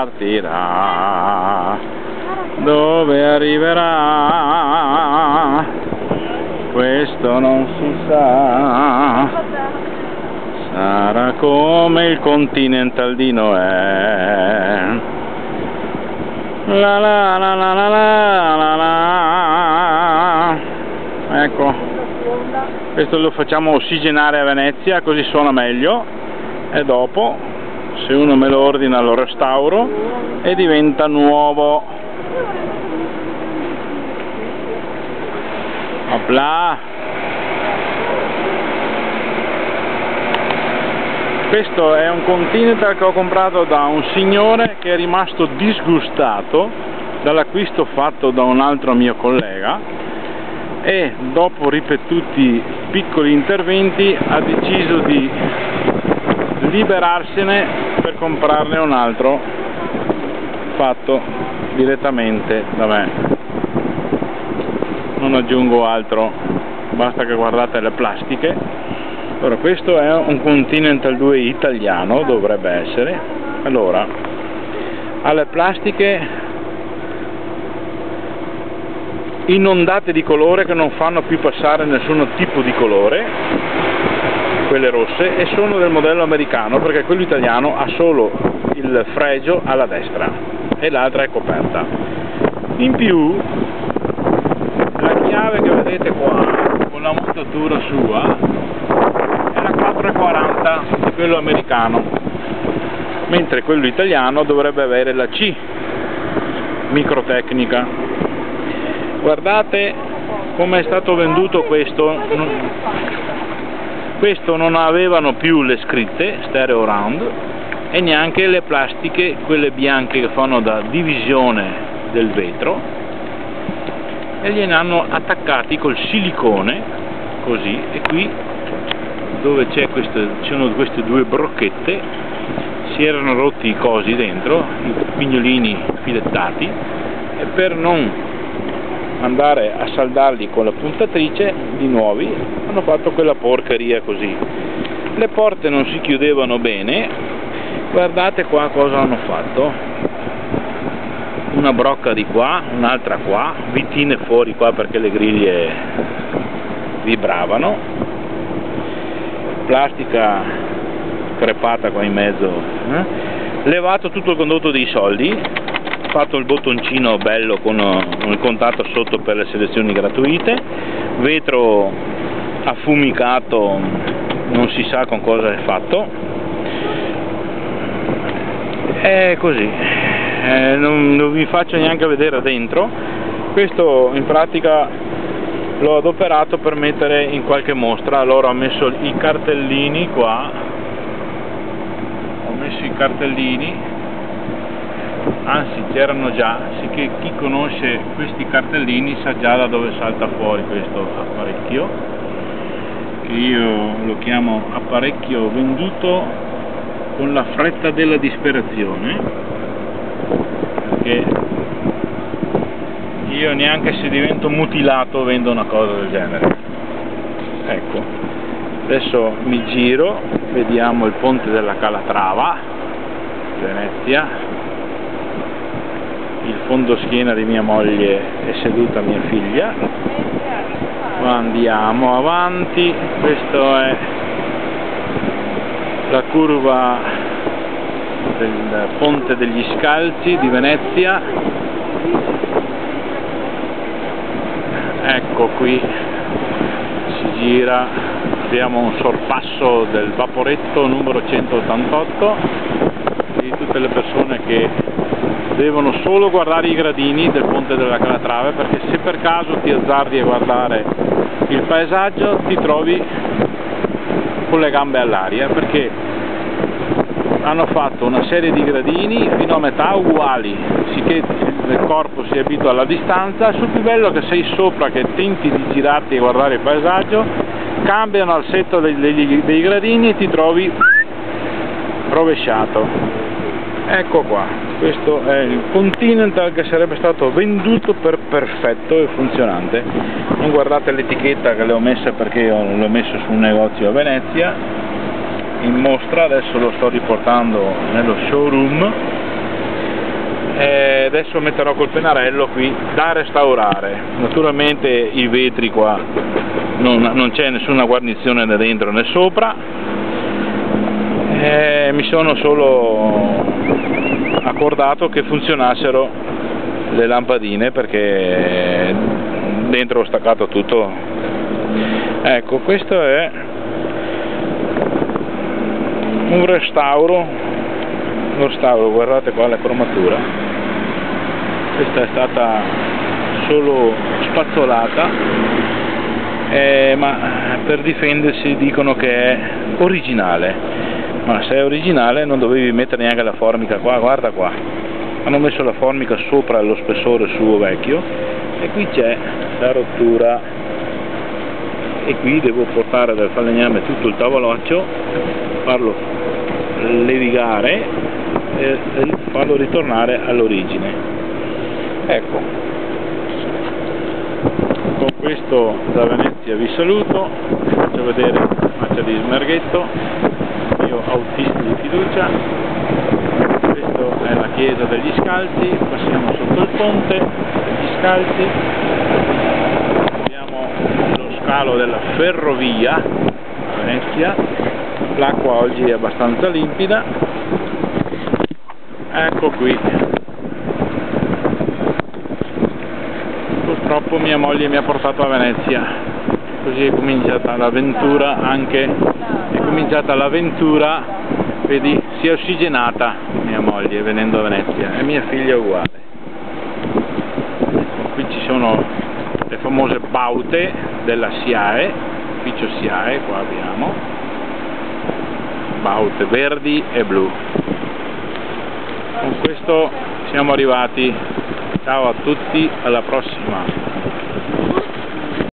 partirà, dove arriverà, questo non si sa. Sarà come il Continental di Noè. La la la la la la la la. Ecco, questo lo facciamo ossigenare a Venezia, così suona meglio, e dopo, se uno me lo ordina, lo restauro e diventa nuovo. Opla. Questo è un Continental che ho comprato da un signore che è rimasto disgustato dall'acquisto fatto da un altro mio collega e dopo ripetuti piccoli interventi ha deciso di liberarsene per comprarne un altro fatto direttamente da me. Non aggiungo altro, basta che guardate le plastiche. Allora, questo è un Continental 2 italiano, dovrebbe essere. Allora, ha le plastiche inondate di colore che non fanno più passare nessun tipo di colore, quelle rosse, e sono del modello americano, perché quello italiano ha solo il fregio alla destra e l'altra è coperta. In più, la chiave che vedete qua, con la montatura sua, 4,40 di quello americano, mentre quello italiano dovrebbe avere la C microtecnica. Guardate come è stato venduto questo. Questo non avevano più le scritte stereo round e neanche le plastiche, quelle bianche che fanno da divisione del vetro, e gliene hanno attaccati col silicone così, e qui dove ci sono queste due brocchette si erano rotti i cosi dentro, i pignolini filettati, e per non andare a saldarli con la puntatrice di nuovi hanno fatto quella porcheria così. Le porte non si chiudevano bene. Guardate qua cosa hanno fatto: una brocca di qua, un'altra qua, vitine fuori qua perché le griglie vibravano, plastica crepata qua in mezzo, levato tutto il condotto dei soldi, fatto il bottoncino bello con il contatto sotto per le selezioni gratuite, vetro affumicato, non si sa con cosa è fatto, è così, non vi faccio neanche vedere dentro. Questo in pratica l'ho adoperato per mettere in qualche mostra, allora ho messo i cartellini qua, anzi c'erano già, sicché chi conosce questi cartellini sa già da dove salta fuori questo apparecchio, che io lo chiamo apparecchio venduto con la fretta della disperazione, perché io neanche se divento mutilato vendo una cosa del genere. Ecco, adesso mi giro, vediamo il ponte della Calatrava, Venezia, il fondoschiena di mia moglie è seduta mia figlia, ma andiamo avanti. Questo è la curva del ponte degli Scalzi di Venezia. Ecco, qui si gira, abbiamo un sorpasso del vaporetto numero 188 di tutte le persone che devono solo guardare i gradini del ponte della Calatrava, perché se per caso ti azzardi a guardare il paesaggio ti trovi con le gambe all'aria, perché hanno fatto una serie di gradini fino a metà uguali, sicché il corpo si abitua alla distanza. Sul più bello che sei sopra, che tenti di girarti e guardare il paesaggio, cambiano al setto dei gradini e ti trovi rovesciato. Ecco qua, questo è il Continental che sarebbe stato venduto per perfetto e funzionante. Non guardate l'etichetta che le ho messe, perché io l'ho messo su un negozio a Venezia in mostra, adesso lo sto riportando nello showroom e adesso metterò col pennarello qui da restaurare. Naturalmente i vetri qua non c'è nessuna guarnizione né dentro né sopra, mi sono solo accordato che funzionassero le lampadine, perché dentro ho staccato tutto. Ecco, questo è un restauro, guardate qua la cromatura, questa è stata solo spazzolata, ma per difendersi dicono che è originale, ma se è originale non dovevi mettere neanche la formica qua, guarda qua, hanno messo la formica sopra lo spessore suo vecchio e qui c'è la rottura, e qui devo portare dal falegname tutto il tavolaccio, farlo levigare e farlo ritornare all'origine. Ecco, con questo da Venezia vi saluto, vi faccio vedere la faccia di Smerghetto, mio autista di fiducia. Questa è la chiesa degli Scalzi, passiamo sotto il ponte degli Scalzi, abbiamo lo scalo della ferrovia a Venezia, l'acqua oggi è abbastanza limpida, ecco qui. Purtroppo mia moglie mi ha portato a Venezia, così è cominciata l'avventura, vedi, si è ossigenata mia moglie venendo a Venezia, e mia figlia uguale. Qui ci sono le famose baute della SIAE, ufficio SIAE, qua abbiamo baute verdi e blu. Con questo siamo arrivati, ciao a tutti, alla prossima.